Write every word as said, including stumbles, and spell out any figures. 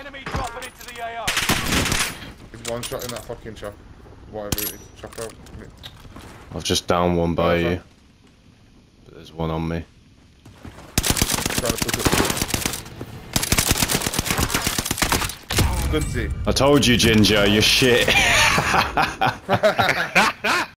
Enemy dropping into the A O. He's one shot in that fucking shop. Whatever it is. Shop out. I've just downed one by Where's you. that? But there's one on me. Trying to push it. Good Z. I told you, Ginger, you're shit.